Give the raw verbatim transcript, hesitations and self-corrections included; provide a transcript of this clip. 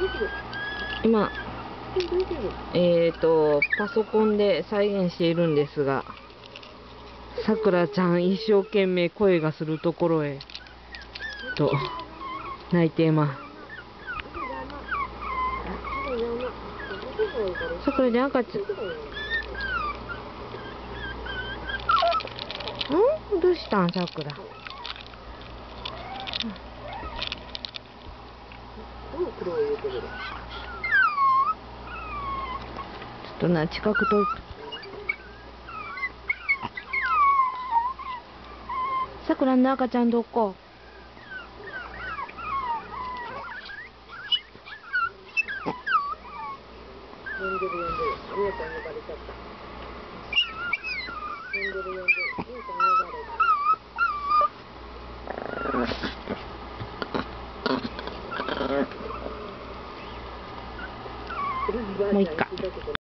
今、えーと、パソコンで再現しているんですが、さくらちゃん一生懸命声がするところへ、と、泣いています。さくらちゃん赤ちゃん。ん？どうしたんさくら。ちょっとな、近くと。さくらの赤ちゃんどこ？呼んでる呼んでる。みゆちゃん呼ばれちゃった。呼んでる呼んでる。みゆちゃん呼ばれた。もういっか。